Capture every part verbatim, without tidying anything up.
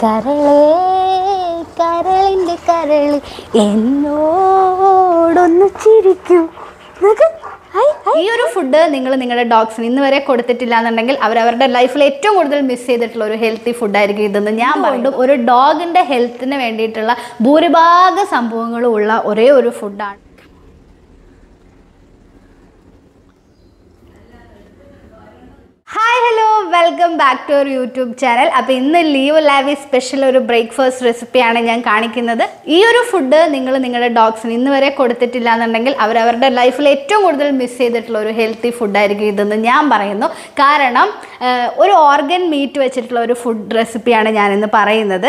കരളേ കരളിൻ്റെ കരളി എന്നോടൊന്ന് ചിരിക്കൂ. ഈ ഒരു ഫുഡ് നിങ്ങൾ നിങ്ങളുടെ ഡോഗ്സിന് ഇന്ന് വരെ കൊടുത്തിട്ടില്ല എന്നുണ്ടെങ്കിൽ അവരവരുടെ ലൈഫിൽ ഏറ്റവും കൂടുതൽ മിസ് ചെയ്തിട്ടുള്ള ഒരു ഹെൽത്തി ഫുഡായിരിക്കും ഇതെന്ന് ഞാൻ പറയുന്നത്. ഒരു ഡോഗിൻ്റെ ഹെൽത്തിന് വേണ്ടിയിട്ടുള്ള ഭൂരിഭാഗ സംഭവങ്ങളും ഉള്ള ഒരേ ഒരു ഫുഡാണ്. Hi hello welcome back to our YouTube channel. അപ്പോൾ ഇന്ന് ലിയോ ലാവി സ്പെഷ്യൽ ഒരു ബ്രേക്ക്ഫാസ്റ്റ് റെസിപ്പിയാണ് ഞാൻ കാണിക്കുന്നത്. ഈ ഒരു ഫുഡ് നിങ്ങൾ നിങ്ങളുടെ ഡോഗ്സിന് ഇന്ന് വരെ കൊടുത്തിട്ടില്ല എന്നുണ്ടെങ്കിൽ അവരവരുടെ ലൈഫിൽ ഏറ്റവും കൂടുതൽ മിസ് ചെയ്തിട്ടുള്ള ഒരു ഹെൽത്തി ഫുഡായിരിക്കും ഇതെന്ന് ഞാൻ പറയുന്നു. കാരണം ഒരു ഓർഗൻ മീറ്റ് വെച്ചിട്ടുള്ള ഒരു ഫുഡ് റെസിപ്പിയാണ് ഞാനിന്ന് പറയുന്നത്.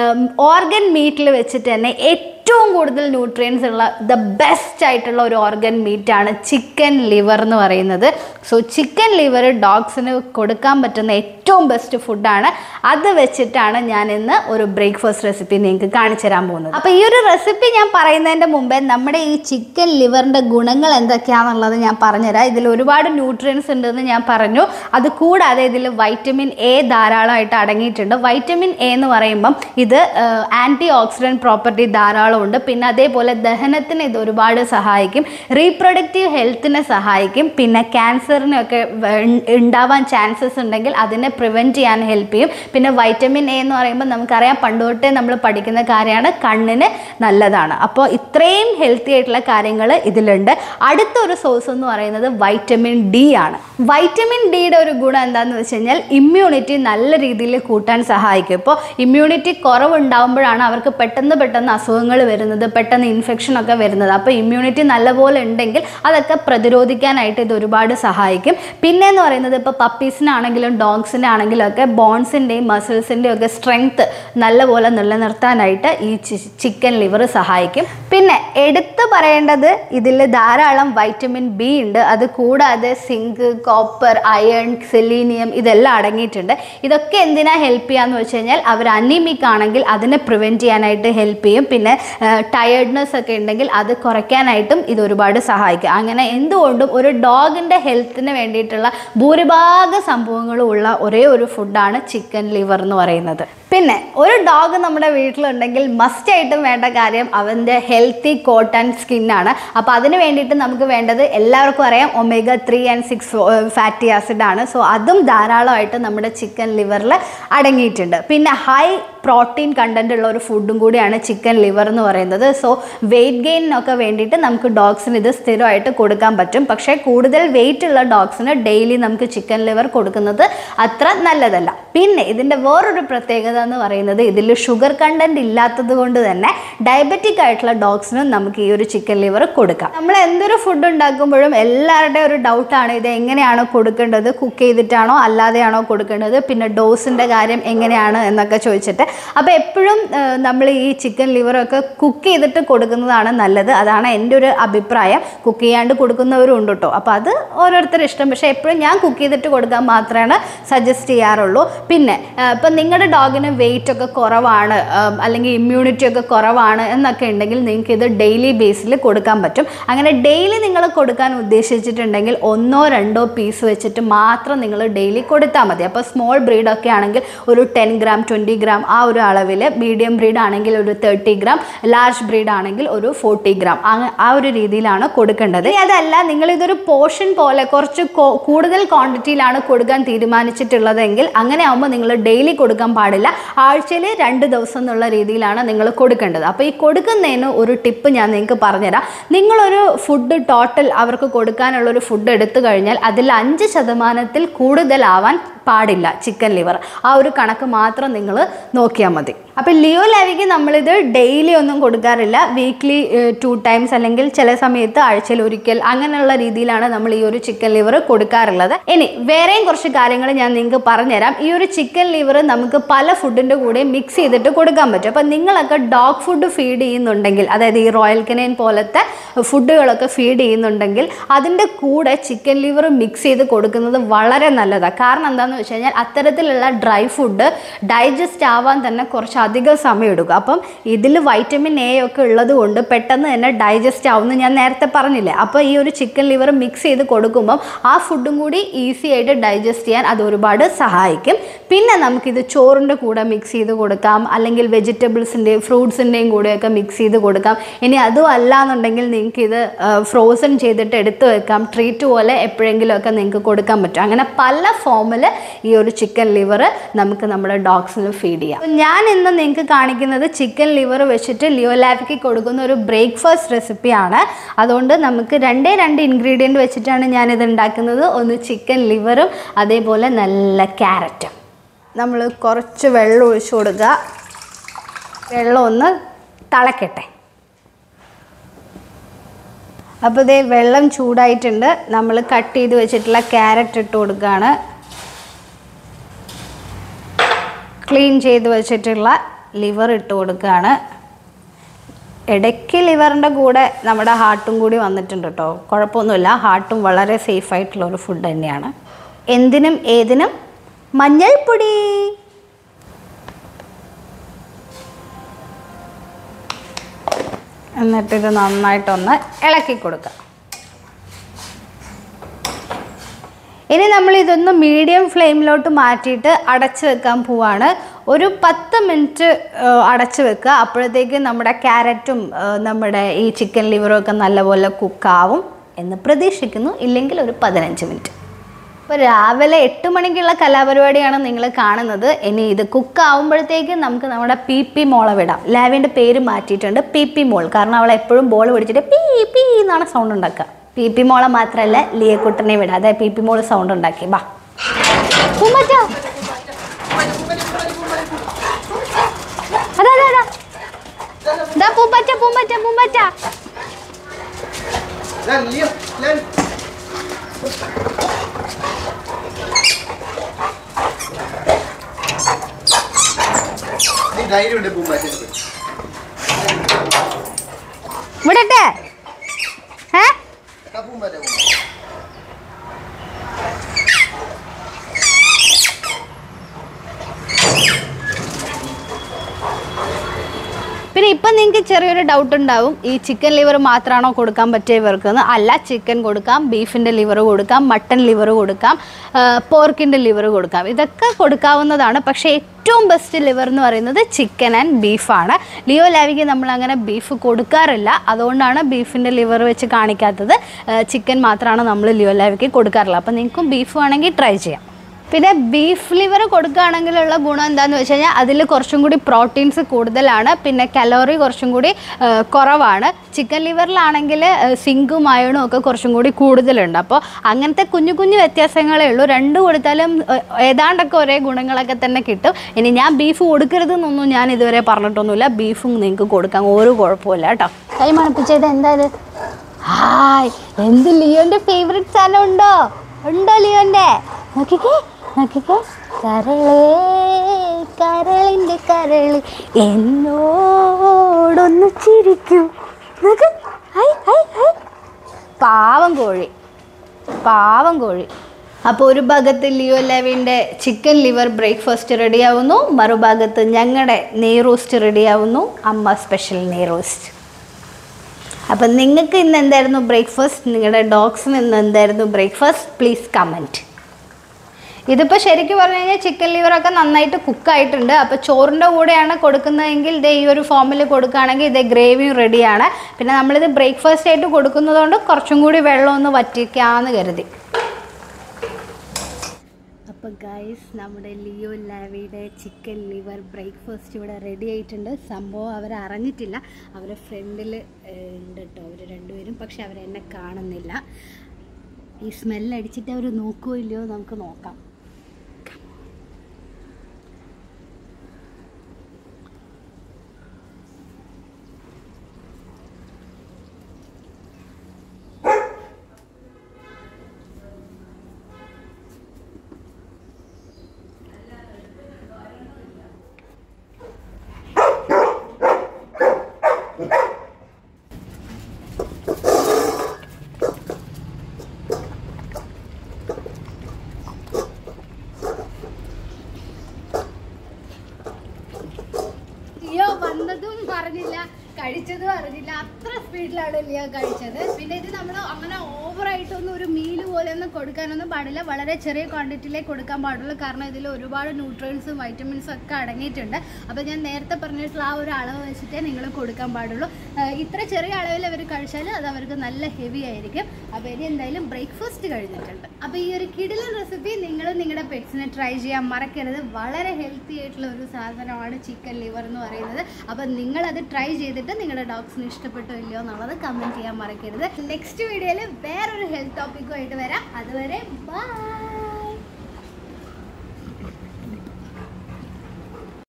ഓർഗൻ മീറ്റിൽ വെച്ചിട്ട് തന്നെ ഏറ്റവും കൂടുതൽ ന്യൂട്രിയൻസ് ഉള്ള ദ ബെസ്റ്റ് ആയിട്ടുള്ള ഒരു ഓർഗൻ മീറ്റാണ് ചിക്കൻ ലിവർ എന്ന് പറയുന്നത്. സോ ചിക്കൻ ലിവർ ഡോഗ്സിന് കൊടുക്കാൻ പറ്റുന്ന ഏറ്റവും ബെസ്റ്റ് ഫുഡാണ്. അത് വെച്ചിട്ടാണ് ഞാൻ ഇന്ന് ഒരു ബ്രേക്ക്ഫാസ്റ്റ് റെസിപ്പി നിങ്ങൾക്ക് കാണിച്ചു തരാൻ പോകുന്നത്. അപ്പോൾ ഈ ഒരു റെസിപ്പി ഞാൻ പറയുന്നതിൻ്റെ മുമ്പേ നമ്മുടെ ഈ ചിക്കൻ ലിവറിൻ്റെ ഗുണങ്ങൾ എന്തൊക്കെയാണെന്നുള്ളത് ഞാൻ പറഞ്ഞുതരാം. ഇതിൽ ഒരുപാട് ന്യൂട്രിയൻസ് ഉണ്ടെന്ന് ഞാൻ പറഞ്ഞു. അത് കൂടാതെ ഇതിൽ വൈറ്റമിൻ എ ധാരാളമായിട്ട് അടങ്ങിയിട്ടുണ്ട്. വൈറ്റമിൻ എ എന്ന് പറയുമ്പം ഇത് ആൻറ്റി ഓക്സിഡൻറ്റ് പ്രോപ്പർട്ടി ധാരാളം ഉണ്ട്. പിന്നെ അതേപോലെ ദഹനത്തിന് ഇത് ഒരുപാട് സഹായിക്കും, റീപ്രൊഡക്റ്റീവ് ഹെൽത്തിനെ സഹായിക്കും, പിന്നെ ക്യാൻസറിനൊക്കെ ഉണ്ടാവാൻ ചാൻസസ് ഉണ്ടെങ്കിൽ അതിനെ പ്രിവെൻറ്റ് ചെയ്യാൻ ഹെൽപ്പ് ചെയ്യും. പിന്നെ വൈറ്റമിൻ എ എന്ന് പറയുമ്പോൾ നമുക്കറിയാം, പണ്ട് തൊട്ടേ നമ്മൾ പഠിക്കുന്ന കാര്യമാണ്, കണ്ണിന് നല്ലതാണ്. അപ്പോൾ ഇത്രയും ഹെൽത്തി ആയിട്ടുള്ള കാര്യങ്ങൾ ഇതിലുണ്ട്. അടുത്തൊരു സോഴ്സ് എന്ന് പറയുന്നത് വൈറ്റമിൻ ഡി ആണ്. വൈറ്റമിൻ ഡിയുടെ ഒരു ഗുണം എന്താണെന്ന് വെച്ച് കഴിഞ്ഞാൽ ഇമ്മ്യൂണിറ്റി നല്ല രീതിയിൽ കൂട്ടാൻ സഹായിക്കും. ഇപ്പോൾ ഇമ്മ്യൂണിറ്റി കുറവുണ്ടാകുമ്പോഴാണ് അവർക്ക് പെട്ടെന്ന് പെട്ടെന്ന് അസുഖങ്ങൾ വരുന്നത്, പെട്ടെന്ന് ഇൻഫെക്ഷൻ ഒക്കെ വരുന്നത്. അപ്പോൾ ഇമ്മ്യൂണിറ്റി നല്ലപോലെ ഉണ്ടെങ്കിൽ അതൊക്കെ പ്രതിരോധിക്കാനായിട്ട് ഇത് ഒരുപാട് സഹായിക്കും. പിന്നെ എന്ന് പറയുന്നത് ഇപ്പോൾ പപ്പീസിനാണെങ്കിലും ഡോഗ്സിനാണെങ്കിലും ഒക്കെ ബോൺസിൻ്റെയും മസിൽസിൻ്റെയും ഒക്കെ സ്ട്രെങ്ത്ത് നല്ലപോലെ നിലനിർത്താനായിട്ട് ഈ ചിക്കൻ ലിവർ സഹായിക്കും. പിന്നെ എടുത്തു പറയേണ്ടത് ഇതിൽ ധാരാളം വൈറ്റമിൻ ബി ഉണ്ട്. അത് കൂടാതെ സിങ്ക്, കോപ്പർ, അയൺ, സെലീനിയം ഇതെല്ലാം അടങ്ങിയിട്ടുണ്ട്. ഇതൊക്കെ എന്തിനാ ഹെൽപ്പ് ചെയ്യാന്ന് വെച്ച് കഴിഞ്ഞാൽ അവർ അനീമിക് ആണെങ്കിൽ അതിനെ പ്രിവെൻറ്റ് ചെയ്യാനായിട്ട് ഹെൽപ്പ് ചെയ്യും. പിന്നെ ടയേർഡ്നെസ് ഒക്കെ ഉണ്ടെങ്കിൽ അത് കുറയ്ക്കാനായിട്ടും ഇത് ഒരുപാട് സഹായിക്കും. അങ്ങനെ എന്തുകൊണ്ടും ഒരു ഡോഗിൻ്റെ ഹെൽത്തിന് വേണ്ടിയിട്ടുള്ള ഭൂരിഭാഗ സംഭവങ്ങളും ഉള്ള ഒരേ ഒരു ഫുഡാണ് ചിക്കൻ ലിവർ എന്ന് പറയുന്നത്. പിന്നെ ഒരു ഡോഗ് നമ്മുടെ വീട്ടിലുണ്ടെങ്കിൽ മസ്റ്റായിട്ടും വേണ്ട കാര്യം അവൻ്റെ ഹെൽത്തി കോട്ട് ആൻഡ് സ്കിന്നാണ്. അപ്പോൾ അതിന് വേണ്ടിയിട്ട് നമുക്ക് വേണ്ടത് എല്ലാവർക്കും അറിയാം, omega three and six fatty ആസിഡാണ്. സോ അതും ധാരാളമായിട്ട് നമ്മുടെ ചിക്കൻ ലിവറിൽ അടങ്ങിയിട്ടുണ്ട്. പിന്നെ ഹൈ പ്രോട്ടീൻ കണ്ടൻ്റ് ഉള്ള ഒരു ഫുഡും കൂടിയാണ് ചിക്കൻ ലിവർ എന്ന് പറയുന്നത്. സോ വെയിറ്റ് ഗെയിനൊക്കെ വേണ്ടിയിട്ട് നമുക്ക് ഡോഗ്സിന് ഇത് സ്ഥിരമായിട്ട് കൊടുക്കാൻ പറ്റും. പക്ഷേ കൂടുതൽ വെയിറ്റ് ഉള്ള ഡോഗ്സിന് ഡെയിലി നമുക്ക് ചിക്കൻ ലിവർ കൊടുക്കുന്നത് അത്ര നല്ലതല്ല. പിന്നെ ഇതിൻ്റെ വേറൊരു പ്രത്യേകത എന്ന് പറയുന്നത് ഇതിൽ ഷുഗർ കണ്ടൻറ്റ് ഇല്ലാത്തത് കൊണ്ട് തന്നെ ഡയബറ്റിക് ആയിട്ടുള്ള ഡോഗ്സിനും നമുക്ക് ഈ ഒരു ചിക്കൻ ലിവർ കൊടുക്കാം. നമ്മൾ എന്തൊരു ഫുഡ് ഉണ്ടാക്കുമ്പോഴും എല്ലാവരുടെയും ഒരു ഡൗട്ടാണ്, ഇത് എങ്ങനെയാണ് കൊടുക്കേണ്ടത്, കുക്ക് ചെയ്തിട്ടാണോ അല്ലാതെയാണോ കൊടുക്കേണ്ടത്, പിന്നെ ഡോസിൻ്റെ കാര്യം എങ്ങനെയാണ് എന്നൊക്കെ ചോദിച്ചിട്ട്. അപ്പോൾ എപ്പോഴും നമ്മൾ ഈ ചിക്കൻ ലിവറൊക്കെ കുക്ക് ചെയ്തിട്ട് കൊടുക്കുന്നതാണ് നല്ലത്. അതാണ് എൻ്റെ ഒരു അഭിപ്രായം. കുക്ക് ചെയ്യാണ്ട് കൊടുക്കുന്നവരും ഉണ്ട് കേട്ടോ. അപ്പോൾ അത് ഓരോരുത്തരുടെ ഇഷ്ടം. പക്ഷേ എപ്പോഴും ഞാൻ കുക്ക് ചെയ്തിട്ട് കൊടുക്കാൻ മാത്രമാണ് സജസ്റ്റ് ചെയ്യാറുള്ളൂ. പിന്നെ ഇപ്പം നിങ്ങളുടെ ഡോഗിന് വെയിറ്റ് ഒക്കെ കുറവാണ്, അല്ലെങ്കിൽ ഇമ്മ്യൂണിറ്റി ഒക്കെ കുറവാണ് എന്നൊക്കെ ഉണ്ടെങ്കിൽ നിങ്ങൾക്ക് ഇത് ഡെയിലി ബേസിൽ കൊടുക്കാൻ പറ്റും. അങ്ങനെ ഡെയിലി നിങ്ങൾ കൊടുക്കാൻ ഉദ്ദേശിച്ചിട്ടുണ്ടെങ്കിൽ ഒന്നോ രണ്ടോ പീസ് വെച്ചിട്ട് മാത്രം നിങ്ങൾ ഡെയിലി കൊടുത്താൽ മതി. അപ്പോൾ സ്മോൾ ബ്രീഡൊക്കെ ആണെങ്കിൽ ഒരു ടെൻ ഗ്രാം ട്വൻറ്റി ഗ്രാം ആ ഒരു അളവിൽ, മീഡിയം ബ്രീഡ് ആണെങ്കിൽ ഒരു തേർട്ടി ഗ്രാം, ലാർജ് ബ്രീഡ് ആണെങ്കിൽ ഒരു ഫോർട്ടി ഗ്രാം ആ ഒരു രീതിയിലാണ് കൊടുക്കേണ്ടത്. അതല്ല നിങ്ങളിതൊരു പോർഷൻ പോലെ കുറച്ച് കൂടുതൽ ക്വാണ്ടിറ്റിയിലാണ് കൊടുക്കാൻ തീരുമാനിച്ചിട്ടുള്ളതെങ്കിൽ അങ്ങനെ ആകുമ്പോൾ നിങ്ങൾ ഡെയിലി കൊടുക്കാൻ പാടില്ല. ആഴ്ചയിൽ രണ്ട് ദിവസം എന്നുള്ള രീതിയിലാണ് നിങ്ങൾ കൊടുക്കേണ്ടത്. അപ്പോൾ ഈ കൊടുക്കുന്നതിന് ഒരു ടിപ്പ് ഞാൻ നിങ്ങൾക്ക് പറഞ്ഞുതരാം. നിങ്ങളൊരു ഫുഡ് ടോട്ടൽ അവർക്ക് കൊടുക്കാനുള്ളൊരു ഫുഡ് എടുത്തു കഴിഞ്ഞാൽ അതിൽ അഞ്ച് ശതമാനത്തിൽ കൂടുതലാവാൻ പാടില്ല ചിക്കൻ ലിവർ. ആ ഒരു കണക്ക് മാത്രം നിങ്ങൾ നോക്കിയാൽ മതി. അപ്പോൾ ലിയോ ലാവിക്ക് നമ്മളിത് ഡെയിലി ഒന്നും കൊടുക്കാറില്ല. വീക്ക്ലി ടു ടൈംസ് അല്ലെങ്കിൽ ചില സമയത്ത് ആഴ്ചയിൽ ഒരിക്കൽ അങ്ങനെയുള്ള രീതിയിലാണ് നമ്മൾ ഈ ഒരു ചിക്കൻ ലിവർ കൊടുക്കാറുള്ളത്. ഇനി വേറെയും കുറച്ച് കാര്യങ്ങൾ ഞാൻ നിങ്ങൾക്ക് പറഞ്ഞുതരാം. ഈ ഒരു ചിക്കൻ ലിവർ നമുക്ക് പല ഫുഡിൻ്റെ കൂടെ മിക്സ് ചെയ്തിട്ട് കൊടുക്കാൻ പറ്റും. അപ്പോൾ നിങ്ങളൊക്കെ ഡോഗ് ഫുഡ് ഫീഡ് ചെയ്യുന്നുണ്ടെങ്കിൽ, അതായത് ഈ റോയൽ കനൈൻ പോലത്തെ ഫുഡുകളൊക്കെ ഫീഡ് ചെയ്യുന്നുണ്ടെങ്കിൽ അതിൻ്റെ കൂടെ ചിക്കൻ ലിവർ മിക്സ് ചെയ്ത് കൊടുക്കുന്നത് വളരെ നല്ലതാണ്. കാരണം എന്താണെന്ന് വെച്ച് കഴിഞ്ഞാൽ അത്തരത്തിലുള്ള ഡ്രൈ ഫുഡ് ഡൈജസ്റ്റ് ആവാൻ തന്നെ കുറച്ച് അധികം സമയം എടുക്കും. അപ്പം ഇതിൽ വൈറ്റമിൻ എ ഒക്കെ ഉള്ളത് കൊണ്ട് പെട്ടെന്ന് തന്നെ ഡൈജസ്റ്റ് ആവുമെന്ന് ഞാൻ നേരത്തെ പറഞ്ഞില്ലേ. അപ്പോൾ ഈ ഒരു ചിക്കൻ ലിവർ മിക്സ് ചെയ്ത് കൊടുക്കുമ്പം ആ ഫുഡും കൂടി ഈസി ആയിട്ട് ഡൈജസ്റ്റ് ചെയ്യാൻ അത് ഒരുപാട് സഹായിക്കും. പിന്നെ നമുക്കിത് ചോറിൻ്റെ കൂടെ മിക്സ് ചെയ്ത് കൊടുക്കാം, അല്ലെങ്കിൽ വെജിറ്റബിൾസിൻ്റെയും ഫ്രൂട്ട്സിൻ്റെയും കൂടെയൊക്കെ മിക്സ് ചെയ്ത് കൊടുക്കാം. ഇനി അതും അല്ല എന്നുണ്ടെങ്കിൽ നിങ്ങൾക്ക് ഇത് ഫ്രോസൺ ചെയ്തിട്ട് എടുത്ത് വെക്കാം, ട്രീറ്റ് പോലെ എപ്പോഴെങ്കിലുമൊക്കെ നിങ്ങൾക്ക് കൊടുക്കാൻ പറ്റും. അങ്ങനെ പല ഫോമിൽ ഈ ഒരു ചിക്കൻ ലിവർ നമുക്ക് നമ്മുടെ ഡോഗ്സിന് ഫീഡ് ചെയ്യാം. ഞാൻ ഇന്ന് നിങ്ങൾക്ക് കാണിക്കുന്നത് ചിക്കൻ ലിവർ വെച്ചിട്ട് ലിയോ ലാബിക്ക് കൊടുക്കുന്ന ഒരു ബ്രേക്ക്ഫാസ്റ്റ് റെസിപ്പിയാണ്. അതുകൊണ്ട് നമുക്ക് രണ്ടേ രണ്ട് ഇൻഗ്രീഡിയൻറ്റ് വെച്ചിട്ടാണ് ഞാനിത് ഉണ്ടാക്കുന്നത്. ഒന്ന് ചിക്കൻ ലിവറും അതേപോലെ നല്ല ക്യാരറ്റും. നമ്മൾ കുറച്ച് വെള്ളം ഒഴിച്ചു കൊടുക്കുക. വെള്ളം ഒന്ന് തിളക്കട്ടെ. അപ്പോൾ ഇതേ വെള്ളം ചൂടായിട്ടുണ്ട്. നമ്മൾ കട്ട് ചെയ്ത് വെച്ചിട്ടുള്ള ക്യാരറ്റ് ഇട്ട് കൊടുക്കുകയാണ്. ക്ലീൻ ചെയ്ത് വെച്ചിട്ടുള്ള ലിവർ ഇട്ട് കൊടുക്കുകയാണ്. ഇടയ്ക്ക് ലിവറിൻ്റെ കൂടെ നമ്മുടെ ഹാർട്ടും കൂടി വന്നിട്ടുണ്ട് കേട്ടോ. കുഴപ്പമൊന്നുമില്ല, ഹാർട്ടും വളരെ സേഫായിട്ടുള്ളൊരു ഫുഡ് തന്നെയാണ്. എന്തിനും ഏതിനും മഞ്ഞൾപ്പൊടി. എന്നിട്ടിത് നന്നായിട്ടൊന്ന് ഇളക്കി കൊടുക്കുക. ഇനി നമ്മൾ ഇതൊന്ന് മീഡിയം ഫ്ലെയിമിലോട്ട് മാറ്റിയിട്ട് അടച്ച് വെക്കാൻ പോവാണ്. ഒരു പത്ത് മിനിറ്റ് അടച്ച് വെക്കുക. അപ്പോഴത്തേക്ക് നമ്മുടെ ക്യാരറ്റും നമ്മുടെ ഈ ചിക്കൻ ലിവറും ഒക്കെ നല്ലപോലെ കുക്കാവും എന്ന് പ്രതീക്ഷിക്കുന്നു. ഇല്ലെങ്കിൽ ഒരു പതിനഞ്ച് മിനിറ്റ്. ഇപ്പോൾ രാവിലെ എട്ട് മണിക്കുള്ള കലാപരിപാടിയാണ് നിങ്ങൾ കാണുന്നത്. ഇനി ഇത് കുക്കാവുമ്പോഴത്തേക്കും നമുക്ക് നമ്മുടെ പി പി മോളെ വിടാം. ലാവിൻ്റെ പേര് മാറ്റിയിട്ടുണ്ട്, പി പി മോൾ. കാരണം അവൾ എപ്പോഴും ബോൾ പിടിച്ചിട്ട് പീ പീ എന്നാണ് സൗണ്ട് ഉണ്ടാക്കുക. പി പി മോളെ മാത്രമല്ല ലിയക്കുട്ടനെ വിടാം. അതായത് പി പി മോൾ സൗണ്ട് ഉണ്ടാക്കി. ബാ പൂമ്പറ്റ, അതാ അതാ അതാ പൂമ്പറ്റ പൂമ്പറ്റ പൂമ്പറ്റ. വിടട്ടെ? ഏ പിന്നെ ഇപ്പം നിങ്ങൾക്ക് ചെറിയൊരു ഡൗട്ട് ഉണ്ടാവും, ഈ ചിക്കൻ ലിവർ മാത്രമാണോ കൊടുക്കാൻ പറ്റിയ ഇവർക്കെന്ന്. അല്ല, ചിക്കൻ കൊടുക്കാം, ബീഫിൻ്റെ ലിവർ കൊടുക്കാം, മട്ടൺ ലിവർ കൊടുക്കാം, പോർക്കിൻ്റെ ലിവർ കൊടുക്കാം. ഇതൊക്കെ കൊടുക്കാവുന്നതാണ്. പക്ഷേ ഏറ്റവും ബെസ്റ്റ് ലിവർ എന്ന് പറയുന്നത് ചിക്കൻ ആൻഡ് ബീഫാണ്. ലിയോ ലാവിക്ക് നമ്മൾ അങ്ങനെ ബീഫ് കൊടുക്കാറില്ല. അതുകൊണ്ടാണ് ബീഫിൻ്റെ ലിവർ വെച്ച് കാണിക്കാത്തത്. ചിക്കൻ മാത്രമാണ് നമ്മൾ ലിയോ ലാവിക്ക് കൊടുക്കാറില്ല. അപ്പോൾ നിങ്ങൾക്കും ബീഫ് വേണമെങ്കിൽ ട്രൈ ചെയ്യാം. പിന്നെ ബീഫ് ലിവർ കൊടുക്കുകയാണെങ്കിലുള്ള ഗുണം എന്താണെന്ന് വെച്ച് കഴിഞ്ഞാൽ അതിൽ കുറച്ചും കൂടി പ്രോട്ടീൻസ് കൂടുതലാണ്. പിന്നെ കലോറി കുറച്ചും കൂടി കുറവാണ്. ചിക്കൻ ലിവറിലാണെങ്കിൽ സിങ്കും അയണും ഒക്കെ കുറച്ചും കൂടി കൂടുതലുണ്ട്. അപ്പോൾ അങ്ങനത്തെ കുഞ്ഞു കുഞ്ഞു വ്യത്യാസങ്ങളേ ഉള്ളൂ. രണ്ട് കൊടുത്താലും ഏതാണ്ടൊക്കെ ഒരേ ഗുണങ്ങളൊക്കെ തന്നെ കിട്ടും. ഇനി ഞാൻ ബീഫ് കൊടുക്കരുതെന്നൊന്നും ഞാൻ ഇതുവരെ പറഞ്ഞിട്ടൊന്നുമില്ല. ബീഫും നിങ്ങൾക്ക് കൊടുക്കാം, ഒരു കുഴപ്പമില്ല കേട്ടോ. കൈ മണപ്പിച്ചത് എന്തായത്? ഹായ്, എന്ത് ലിയോൻ്റെ ഫേവറേറ്റ് സാധനം ഉണ്ടോ? ഉണ്ടോ ലിയോൻ്റെ? നോക്കിക്കേ നോക്കിക്കേ, കരളേ കരളിൻ്റെ കരളി എന്നോടൊന്ന് ചിരിക്കൂ. നോക്ക്, ഹൈ ഹൈ ഹൈ. പാവം കോഴി, പാവം കോഴി. അപ്പോൾ ഒരു ഭാഗത്ത് ലിയോ ലാവിൻ്റെ ചിക്കൻ ലിവർ ബ്രേക്ക്ഫാസ്റ്റ് റെഡിയാവുന്നു, മറുഭാഗത്ത് ഞങ്ങളുടെ നെയ് റോസ്റ്റ് റെഡിയാവുന്നു. അമ്മ സ്പെഷ്യൽ നെയ് റോസ്റ്റ്. അപ്പം നിങ്ങൾക്ക് ഇന്ന് എന്തായിരുന്നു ബ്രേക്ക്ഫാസ്റ്റ്? നിങ്ങളുടെ ഡോഗ്സിന് ഇന്ന് എന്തായിരുന്നു ബ്രേക്ക്ഫാസ്റ്റ്? Please comment. ഇതിപ്പോൾ ശരിക്കും പറഞ്ഞു കഴിഞ്ഞാൽ ചിക്കൻ ലിവറൊക്കെ നന്നായിട്ട് കുക്കായിട്ടുണ്ട്. അപ്പോൾ ചോറിൻ്റെ കൂടെയാണ് കൊടുക്കുന്നതെങ്കിൽ ഇതേ ഈ ഒരു ഫോമിൽ കൊടുക്കുകയാണെങ്കിൽ ഇതേ ഗ്രേവിയും റെഡിയാണ്. പിന്നെ നമ്മളിത് ബ്രേക്ക്ഫാസ്റ്റ് ആയിട്ട് കൊടുക്കുന്നതുകൊണ്ട് കുറച്ചും കൂടി വെള്ളം ഒന്ന് വറ്റിക്കാമെന്ന് കരുതി. അപ്പോൾ ഗൈസ്, നമ്മുടെ ലിയോ ലാവിയുടെ ചിക്കൻ ലിവർ ബ്രേക്ക്ഫാസ്റ്റ് ഇവിടെ റെഡി ആയിട്ടുണ്ട്. സംഭവം അവർ അറിഞ്ഞിട്ടില്ല, അവരുടെ ഫ്രണ്ടിൽ ഉണ്ട് കേട്ടോ അവർ രണ്ടുപേരും. പക്ഷെ അവരെന്നെ കാണുന്നില്ല. ഈ സ്മെല്ലടിച്ചിട്ട് അവർ നോക്കുമോ ഇല്ലയോ നമുക്ക് നോക്കാം. ലിയോ വന്നതും പറഞ്ഞില്ല, കഴിച്ചതും അറിഞ്ഞില്ല. അത്ര സ്പീഡിലാണ് ലിയോ കഴിച്ചത്. പിന്നെ ഇത് നമ്മൾ അങ്ങനെ ഓവറായിട്ടൊന്നും ഒരു മീല് പോലെ ഒന്നും കൊടുക്കാനൊന്നും പാടില്ല. വളരെ ചെറിയ ക്വാണ്ടിറ്റിയിലേ കൊടുക്കാൻ പാടുള്ളൂ. കാരണം ഇതിൽ ഒരുപാട് ന്യൂട്രിയൻസും വൈറ്റമിൻസും ഒക്കെ അടങ്ങിയിട്ടുണ്ട്. അപ്പോൾ ഞാൻ നേരത്തെ പറഞ്ഞിട്ടുള്ള ആ ഒരു അളവ് വെച്ചിട്ടേ നിങ്ങൾ കൊടുക്കാൻ പാടുള്ളൂ. ഇത്ര ചെറിയ അളവിൽ അവർ കഴിച്ചാൽ അത് അവർക്ക് നല്ല ഹെവി ആയിരിക്കും. അപ്പോൾ ഇനി എന്തായാലും ബ്രേക്ക്ഫാസ്റ്റ് കഴിഞ്ഞിട്ടുണ്ട്. അപ്പോൾ ഈ ഒരു കിടിലൻ റെസിപ്പി നിങ്ങൾ നിങ്ങളുടെ പെറ്റ്സിനെ ട്രൈ ചെയ്യാൻ മറക്കരുത്. വളരെ ഹെൽത്തി ആയിട്ടുള്ള ഒരു സാധനമാണ് ചിക്കൻ ലിവർ എന്ന് പറയുന്നത്. അപ്പോൾ നിങ്ങളത് ട്രൈ ചെയ്തിട്ട് നിങ്ങളുടെ ഡോഗ്സിന് ഇഷ്ടപ്പെട്ടോ ഇല്ലയോ എന്നുള്ളത് കമൻറ്റ് ചെയ്യാൻ മറക്കരുത്. നെക്സ്റ്റ് വീഡിയോയിൽ വേറൊരു ഹെൽത്ത് ടോപ്പിക്കുമായിട്ട് വരാം. അതുവരെ ബൈ.